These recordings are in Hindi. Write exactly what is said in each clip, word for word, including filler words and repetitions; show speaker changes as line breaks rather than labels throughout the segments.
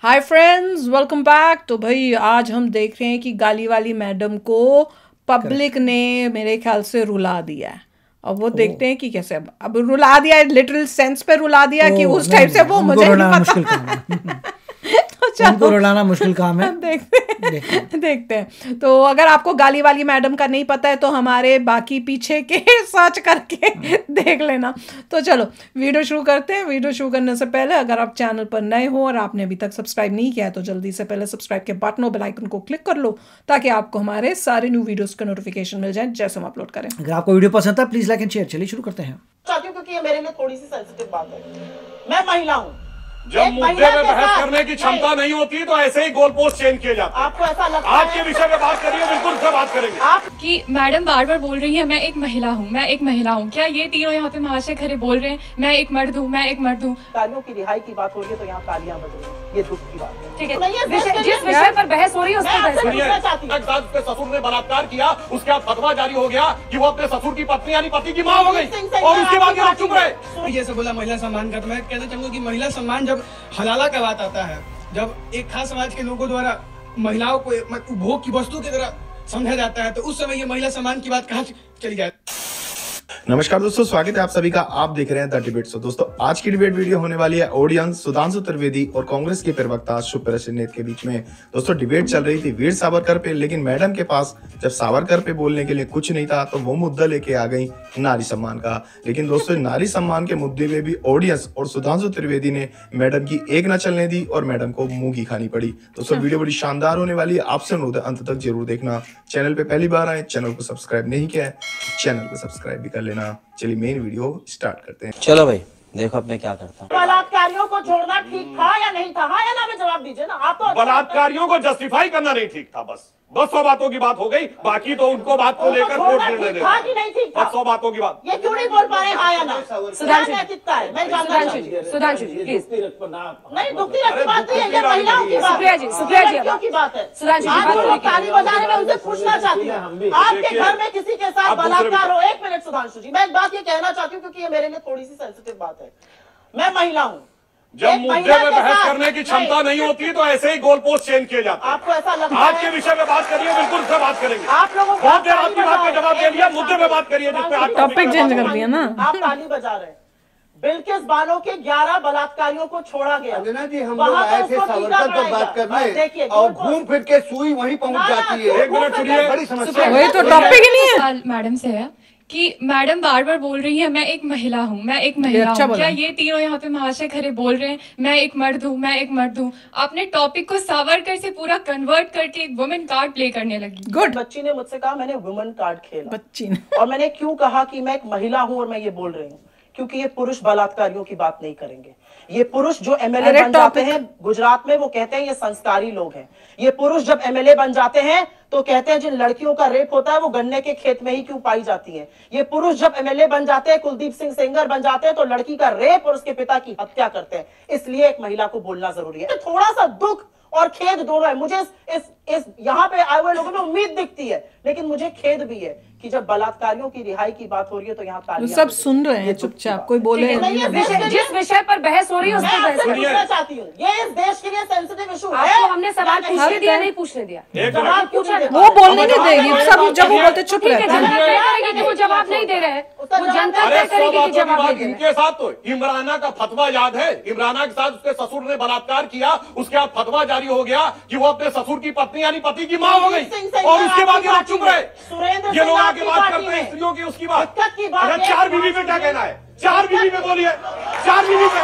Hi friends, welcome back. तो भाई आज हम देख रहे हैं कि गाली वाली मैडम को पब्लिक ने मेरे ख्याल से रुला दिया है। अब वो देखते हैं कि कैसे अब अब रुला दिया है, लिटरल सेंस पे रुला दिया कि उस टाइप से वो मुझे नहीं पता।
तो उनको रुलाना मुश्किल काम है।
देखते हैं देखते, देखते हैं। तो अगर आपको गाली वाली मैडम का नहीं पता है तो हमारे बाकी पीछे के सर्च करके देख लेना। तो चलो वीडियो शुरू करते हैं। वीडियो शुरू करने से पहले अगर आप चैनल पर नए हो और आपने अभी तक सब्सक्राइब नहीं किया है तो जल्दी से पहले सब्सक्राइब के बटन और बेल आइकन को क्लिक कर लो ताकि आपको हमारे सारे न्यू वीडियोस का नोटिफिकेशन मिल जाए जैसे हम अपलोड करें।
अगर आपको वीडियो पसंद है प्लीज लाइक एंड शेयर। चलिए शुरू करते हैं।
चाहती हूँ क्योंकि ये मेरे लिए थोड़ी सी सेंसिटिव बात है। मैं महिला हूँ।
जब मुद्दे में बहस करने की क्षमता नहीं होती तो ऐसे ही गोल पोस्ट चेंज किए जाते हैं।
आपको ऐसा लगता
आज के विषय में बात करिए, बिल्कुल से बात करेंगे।
आप
कि मैडम बार बार बोल रही है मैं एक महिला हूँ, मैं एक महिला हूँ। क्या ये तीनों यहाँ पे महाशय खड़े बोल रहे हैं मैं एक मर्द हूँ, मैं एक मर्द हूँ?
तालियों की रिहाई की बात हो रही है तो यहाँ तालियां बज रही हैं। ये दुख की बात है।
ठीक है,
नहीं, ये
विषय-
देश
जिस
के
विषय पर बहस हो रही है उस पर बहस
सुनिए,
पूछना चाहती हूँ।
एक साथ उसके ससुर ने बलात्कार किया, उसके बाद फतवा जारी हो गया कि वो अपने ससुर की पत्नी यानी पति की मां हो गई और उसके बाद ये लोग चुप रहे।
ये सब बोला महिला सम्मान का, तो मैं कहना चाहूंगा कि महिला सम्मान जब हलाला का बात आता है, जब एक खास समाज के लोगों द्वारा महिलाओं को एक उपभोग की वस्तु की तरह समझा जाता है तो उस समय ये महिला सम्मान की बात कहाँ चली जाए।
नमस्कार दोस्तों, स्वागत है आप सभी का। आप देख रहे हैं द डिबेट शो। दोस्तों आज की डिबेट वीडियो होने वाली है ऑडियंस सुधांशु त्रिवेदी और कांग्रेस के प्रवक्ता सुप्रसिद्ध नेता के बीच में। दोस्तों डिबेट चल रही थी वीर सावरकर पे, लेकिन मैडम के पास जब सावरकर पे बोलने के लिए कुछ नहीं था तो वो मुद्दा लेके आ गई नारी सम्मान का। लेकिन दोस्तों नारी सम्मान के मुद्दे में भी ऑडियंस और सुधांशु त्रिवेदी ने मैडम की एक न चलने दी और मैडम को मुंह की खानी पड़ी। दोस्तों वीडियो बड़ी शानदार होने वाली है, आपसे अनुरोध है अंत तक जरूर देखना। चैनल पे पहली बार आए, चैनल को सब्सक्राइब नहीं किया है चैनल को सब्सक्राइब भी कर लेना। चलिए मेन वीडियो स्टार्ट करते हैं।
चलो भाई देखो अब मैं क्या करता हूँ।
बलात्कारियों को छोड़ना ठीक था या नहीं था? हाँ या ना में जवाब दीजिए ना। आप तो
बलात्कारियों को जस्टिफाई करना नहीं ठीक था। बस बस सौ बातों की बात हो गई, बाकी तो उनको बात को लेकर कोर्ट निर्णय दे।
था कि नहीं ठीक था?
बस सौ बातों की बात।
ये क्यों नहीं बोल पा रहे हाँ या ना?
सुधांशु
नैतिकता है, मैं जानना
सुधांशु
चाहती
जी
हूँ।
सुधांशु जी प्लीज।
नहीं दुखती रखी बात नहीं है, ये महिलाओं की बात
सुप्रिया जी, सुप्रिया जी,
लड़कियों की बात है।
सुधांशु जी,
आज
बात
वो
करिए।
ताली बजाने में उनसे पूछना चाहती हूँ, आपके घर में किसी के साथ बलात्कार हो? एक मिनट सुधांशु जी, मैं एक बात ये कहना चाहती हूँ क्योंकि ये मेरे लिए थोड़ी सी सेंसिटिव बात है। मैं महिला हूँ।
जब
एक
मुद्दे
महिला
में
के
बहस
साथ-
करने की क्षमता
नहीं,
नहीं होती तो ऐसे ही गोल पोस्ट चेंज किए जाते हैं।
आपको ऐसा लगता
आज के
है?
विषय में बात करिए, बिल्कुल से बात करेंगे।
आप लोगों को
बहुत देर आपकी बात का जवाब दे दिया, मुद्दे पे बात करिए जिस पे आज
टॉपिक चेंज कर दिया ना।
आप ताली बजा रहे हैं। बिल्किस बानो के ग्यारह बलात्कारियों को छोड़ा गया।
अंजना जी हम
वहाँ
लोग
पर
आए थे
उसको
सावरकर
टीका
पर बात
लगाएगा। बस देखिए,
करने और
गोल
घूम फिर के सुई वहीं पहुंच जाती है।
एक मिनट सुनिए।
बड़ी समस्या है।
वही तो टॉपिक ही नहीं है।
सवाल मैडम से है कि मैडम बार बार बोल रही है मैं एक महिला हूँ, मैं एक महिला
अच्छा
हूँ।
बोला।
क्या ये तीनों यहाँ पे महाशय खड़े बोल रहे हैं मैं एक मर्द हूँ, मैं एक मर्द हूँ? आपने टॉपिक को सावरकर से पूरा कन्वर्ट करके एक वुमेन कार्ड प्ले करने लगी।
गुड।
बच्ची ने मुझसे कहा मैंने वुमेन कार्ड खेला
बच्ची ने
और मैंने क्यों कहा कि मैं एक महिला हूं और मैं ये बोल रही हूँ क्योंकि ये पुरुष बलात्कारियों की बात नहीं करेंगे। ये पुरुष जो एमएलए
अरे
बन जाते
टॉपिक-
हैं गुजरात में, वो कहते हैं ये संस्कारी लोग हैं। ये पुरुष जब एमएलए बन जाते हैं तो कहते हैं जिन लड़कियों का रेप होता है वो गन्ने के खेत में ही क्यों पाई जाती हैं। ये पुरुष जब एमएलए बन जाते हैं, कुलदीप सिंह सेंगर बन जाते हैं तो लड़की का रेप और उसके पिता की हत्या करते हैं। इसलिए एक महिला को बोलना जरूरी है। थोड़ा सा दुख और खेद दोनों है मुझे। इस इस, इस यहाँ पे आए हुए लोगों में उम्मीद दिखती है लेकिन मुझे खेद भी है कि जब बलात्कारियों की रिहाई की बात हो रही है तो यहाँ तालियां
सब
बज रही
सुन रहे
ये
हैं
दुख की
चुपचाप,
बात
कोई
है।
बोले
नहीं, ये देश के लिए-
जिस विषय पर बहस हो रही है उस
मैं
पर बहस
आपसे
हो रही है।
पूछना चाहती हूँ, ये इस देश के लिए सेंसिटिव इशू है।
आपको हमने सवाल
या
पूछने
नहीं?
दिया नहीं पूछने दिया?
एक
जवाब
मिनट।
क्यों नहीं दे
वो
पा रहे?
बोलने नहीं देगी। सब जब वो बोलते चुप
ठीक है,
रहते
जनता
हैं।
तय करेगी कि वो जवाब नहीं दे रहे हैं, वो जनता
अरे
तय
सौ
करेगी कि
बातों की
जवाब
बात
नहीं दे रहे हैं।
इनके साथ तो इमराना का फतवा याद है। इमराना के साथ उसके ससुर ने बलात्कार किया, उसके बाद फतवा जारी हो गया कि वो अपने ससुर की पत्नी यानी पति की मां हो गई और उसके बाद ये लोग चुप रहे। ये लोग आके बात करते हैं स्त्रियों की, उसकी बात।
दिक्कत की बात
अरे
है-
चार बीवी पे क्या कहना है? चार बीवी पे बोलिए, चार बीवी पे।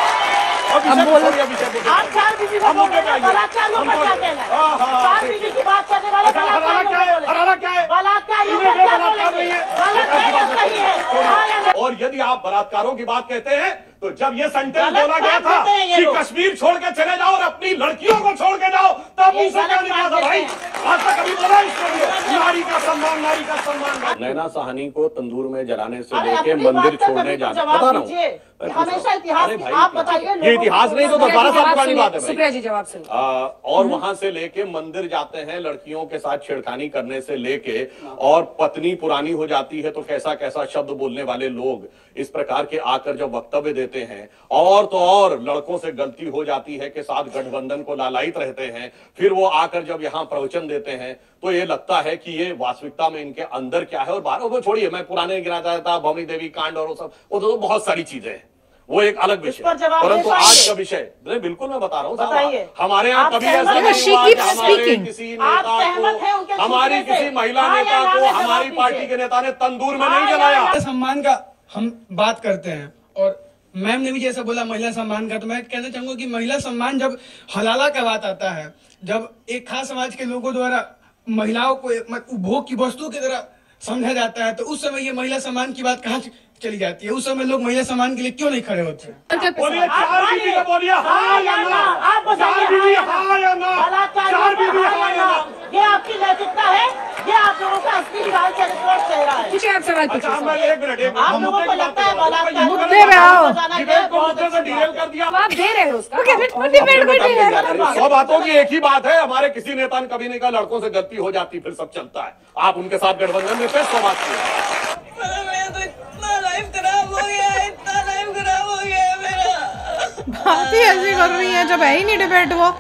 अब विषय पे छोड़िए, विषय पे छोड़िए।
आप चार बीवी को
हम
बोल
मुद्दे
रहे
पे
हैं,
आइए।
बलात्कारियों
हम
पर क्या
तो-
कहना है?
हाँ, हाँ,
चार
ठीक।
बीवी की बात करने वाले
अच्छा, हराना
बलात्कारियों
क्या है?
को बोले।
हराना क्या है?
बलात्कारियों
इन्हें
पर क्या
बलात्कार
बोलेंगे?
नहीं है।
गलत है या सही है? हाँ या नहीं?
और यदि आप बलात्कारों की बात कहते हैं तो जब ये सेंटेंस
गलत
बोला गया
बात
था
कहते हैं ये
कि
लोग।
कश्मीर छोड़ के चले जाओ और अपनी लड़कियों को छोड़ के जाओ, तब
ये
उसे क्या
गलत
लिखा
बात
था भाई?
कहते
आज तक कभी बोला इसके लिए नारी का सम्मान, नारी का सम्मान।
नैना साहनी को तंदूर में जलाने से
अरे
लेके
अपनी
मंदिर
बात का
छोड़ने
कभी तो
जाना,
जवाब
बता रहा
दीजिए।
हूँ।
हमेशा इतिहास
अरे
की-
भाई,
आप बताइए
ये
लोगों
इतिहास
को-
नहीं तो
सुप्रिया
बारह
जी,
साल
जवाब
पुरानी
सुनिए।
बात है भाई।
सुप्रिया जी जवाब सुनिए।
आ, और वहां से लेके मंदिर जाते हैं, लड़कियों के साथ छेड़खानी करने से लेके, और पत्नी पुरानी हो जाती है तो कैसा कैसा शब्द बोलने वाले लोग इस प्रकार के आकर जब वक्तव्य देते देते हैं और तो और लड़कों से गलती हो जाती है के साथ गठबंधन को लालायित रहते हैं, फिर वो आकर जब यहाँ प्रवचन देते हैं तो ये लगता है कि ये वास्तविकता में इनके अंदर क्या है। और बाहर वो छोड़िए, मैं पुराने गिरा था भवनी देवी कांड और वो सब, वो तो बहुत सारी चीजें हैं, वो एक अलग विषय। परंतु आज का विषय बिल्कुल मैं बता रहा हूँ, हमारे यहाँ कभी ऐसा नहीं हुआ कि हमारे किसी नेता को, हमारी किसी महिला नेता को हमारी पार्टी के नेता ने तंदूर में नहीं जलाया।
सम्मान का हम बात करते हैं और मैम ने भी जैसा बोला महिला सम्मान का, तो मैं कहना चाहूंगा कि महिला सम्मान जब हलाला का बात आता है, जब एक खास समाज के लोगों द्वारा महिलाओं को उपभोग की वस्तु की तरह समझा जाता है, तो उस समय ये महिला सम्मान की बात कहाँ चली जाती है? उस समय लोग महिला सम्मान के लिए क्यों नहीं खड़े होते?
बोलिए चार बीबी का बोलिए हाँ या ना, चार बीबी हाँ या ना, चार बीबी हाँ या ना।
ये आपकी नैतिकता है, ये आप लोगों का असली विधान चरित्र चेहरा है।
पूछिए आप सवाल पूछिए।
अच्छा मैं एक मिनट, एक
आप लोगों को लगता है बलात्कार
मुद्दे पे आओ,
डिबेट को मुद्दे से डिरेल कर दिया।
आप दे रहे हो उसका डिबेट को।
सौ बातों की एक ही बात है, हमारे किसी नेता ने कभी नहीं कहा लड़कों से गलती हो जाती फिर सब चलता है। आप उनके साथ गठबंधन में फिर सौ बात की।
बात ही ऐसी कर रही है जब है ही नहीं डिबेट, वो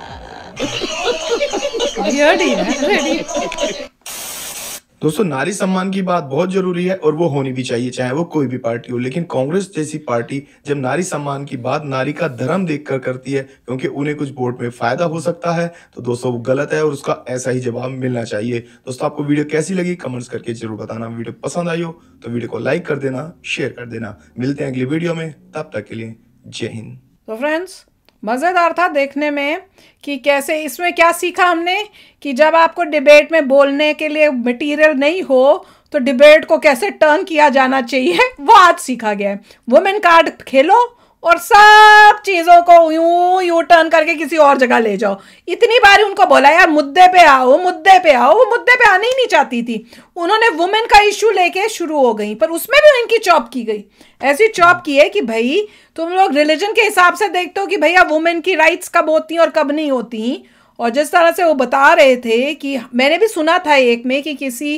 रेडी है रेडी।
दोस्तों नारी सम्मान की बात बहुत जरूरी है और वो होनी भी चाहिए, चाहे वो कोई भी पार्टी हो। लेकिन कांग्रेस जैसी पार्टी जब नारी सम्मान की बात नारी का धर्म देखकर करती है क्योंकि उन्हें कुछ वोट में फायदा हो सकता है, तो दोस्तों वो गलत है और उसका ऐसा ही जवाब मिलना चाहिए। दोस्तों आपको वीडियो कैसी लगी कमेंट्स करके जरूर बताना। वीडियो पसंद आई हो तो वीडियो को लाइक कर देना, शेयर कर देना। मिलते हैं अगली वीडियो में, तब तक के लिए जय हिंद।
तो फ्रेंड्स मज़ेदार था देखने में कि कैसे इसमें क्या सीखा हमने कि जब आपको डिबेट में बोलने के लिए मटेरियल नहीं हो तो डिबेट को कैसे टर्न किया जाना चाहिए, वो आज सीखा गया है। वुमेन कार्ड खेलो और सब चीज़ों को यूं यूं टर्न करके किसी और जगह ले जाओ। इतनी बार उनको बोला यार मुद्दे पे आओ, मुद्दे पे आओ, वो मुद्दे पे आने ही नहीं चाहती थी। उन्होंने वुमेन का इशू लेके शुरू हो गई, पर उसमें भी उनकी चॉप की गई। ऐसी चॉप की है कि भाई तुम लोग रिलीजन के हिसाब से देखते हो कि भैया वुमेन की राइट्स कब होती हैं और कब नहीं होती। और जिस तरह से वो बता रहे थे कि मैंने भी सुना था एक में कि किसी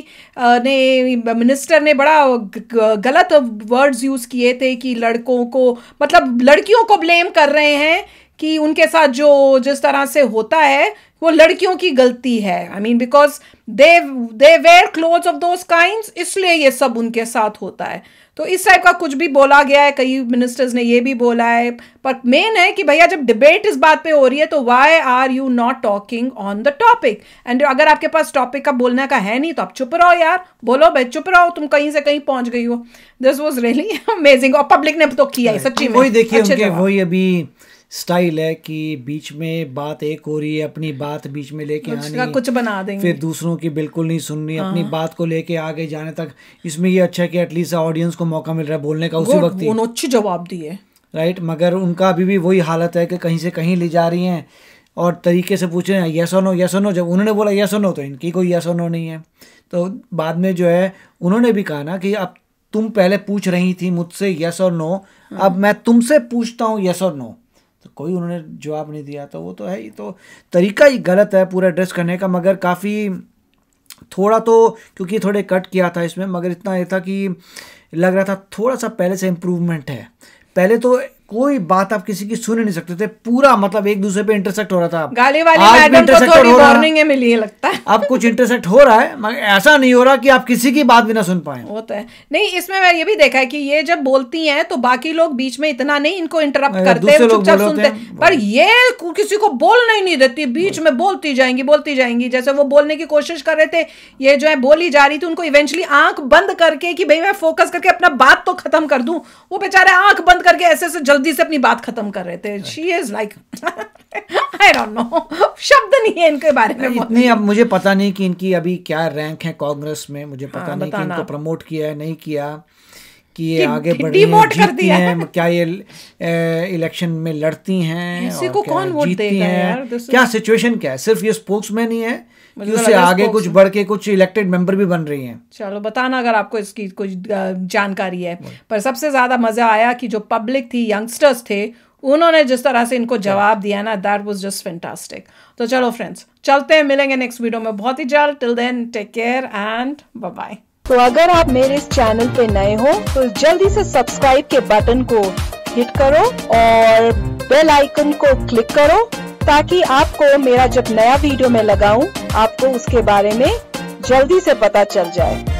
ने मिनिस्टर ने बड़ा गलत वर्ड्स यूज़ किए थे कि लड़कों को मतलब लड़कियों को ब्लेम कर रहे हैं कि उनके साथ जो जिस तरह से होता है वो लड़कियों की गलती है। I mean because they they wear clothes of those kinds, इसलिए ये सब उनके साथ होता है। तो इस टाइप का कुछ भी बोला गया है, कई मिनिस्टर्स ने ये भी बोला है। पर मेन है कि भैया जब डिबेट इस बात पे हो रही है तो why are you not talking on the topic. And अगर आपके पास टॉपिक का बोलने का है नहीं तो आप चुप रहो यार, बोलो भाई चुप रहो, तुम कहीं से कहीं पहुंच गई हो। दिस वाज रियली अमेजिंग और पब्लिक ने तो किया है सच्ची में।
वही देखिए उनके वही अभी स्टाइल है कि बीच में बात एक हो रही है, अपनी बात बीच में लेके आनी,
कुछ बना देंगे,
फिर दूसरों की बिल्कुल नहीं सुननी, हाँ। अपनी बात को लेके आगे जाने तक। इसमें ये अच्छा है कि एटलीस्ट ऑडियंस को मौका मिल रहा है बोलने का उसी वक्त ही।
उन्होंने अच्छी जवाब दिए,
राइट। मगर उनका अभी भी वही हालत है कि कहीं से कहीं ले जा रही हैं और तरीके से पूछ रहे हैं यस और नो यस और नो। जब उन्होंने बोला यस और नो तो इनकी कोई यस और नो नहीं है। तो बाद में जो है उन्होंने भी कहा ना कि अब तुम पहले पूछ रही थी मुझसे यस और नो, अब मैं तुमसे पूछता हूँ यस और नो। तो कोई उन्होंने जवाब नहीं दिया, तो वो तो है ही। तो तरीका ही गलत है पूरा एड्रेस करने का। मगर काफ़ी थोड़ा तो क्योंकि थोड़े कट किया था इसमें, मगर इतना ये था कि लग रहा था थोड़ा सा पहले से इम्प्रूवमेंट है। पहले तो कोई बात आप किसी की सुन नहीं सकते थे, पूरा मतलब एक दूसरे पे इंटरसेक्ट हो रहा था।
गाली वाली मैडम को थोड़ी वार्निंग है मिली है लगता है।
अब कुछ इंटरसेक्ट हो रहा है मगर ऐसा नहीं हो रहा कि आप किसी की बात भी ना सुन पाए।
वो तो है नहीं, इसमें मैं ये भी देखा है कि ये जब बोलती हैं तो बाकी लोग बीच में इतना नहीं इनको इंटरप्ट करते हैं, चुपचाप सुनते हैं। पर ये किसी को बोलना ही नहीं देती, बीच में बोलती जाएंगी बोलती जाएंगी। जैसे वो बोलने की कोशिश कर रहे थे, ये जो है बोली जा रही थी, उनको इवेंचुअली आंख बंद करके कि भाई मैं फोकस करके अपना बात तो खत्म कर दूं, वो बेचारे आंख बंद करके ऐसे ऐसे जल्दी से अपनी बात खत्म कर रहे थे। She is like I don't know, शब्द नहीं है इनके बारे में।
इतनी अब मुझे पता नहीं कि इनकी अभी क्या रैंक है कांग्रेस में, मुझे पता हाँ, नहीं कि इनको प्रमोट किया है नहीं किया, कि ये आगे बढ़ रही हैं, जीतती हैं, क्या ये इलेक्शन में लड़ती हैं,
इसी को कौन वोट देगा यार?
क्या सिचुएशन क्या है? सिर्फ ये स्पोक्समैन ही है कि उससे आगे कुछ बढ़ के कुछ इलेक्टेड मेंबर भी बन रही हैं?
चलो बताना अगर आपको इसकी कुछ जानकारी है। पर सबसे ज्यादा मजा आया कि जो पब्लिक थी, यंगस्टर्स थे, उन्होंने जिस तरह से इनको जवाब दिया ना, दैट वाज जस्ट फैंटास्टिक। तो चलो फ्रेंड्स चलते हैं, मिलेंगे नेक्स्ट वीडियो में बहुत ही जल्द। Till then take care and bye bye.
तो अगर आप मेरे इस चैनल पे नए हो तो जल्दी से सब्सक्राइब के बटन को हिट करो और बेल आइकन को क्लिक करो ताकि आपको मेरा जब नया वीडियो मैं लगाऊं आपको उसके बारे में जल्दी से पता चल जाए।